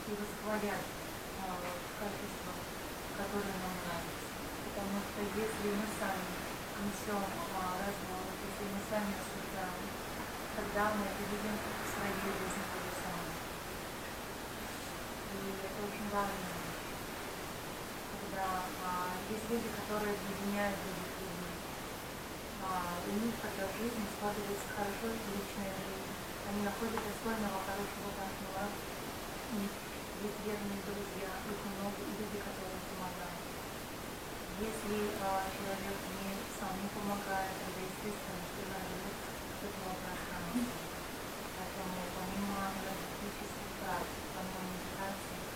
и восхвалять качества, которые нам нравятся. Потому что если мы сами несем развод, если мы сами осуждаем, тогда мы это видим в своей жизни то же самое. И это очень важно, когда есть люди, которые объединяют других людей. У них когда в жизни складывается хорошо личная жизнь, они находят достойного, хорошего партнера, у них есть верные друзья, их много, и люди, которые помогают. Если человек сам не помогает, тогда естественно, что зависит от этого пространства. Поэтому помимо энергетических практик, помимо медитации,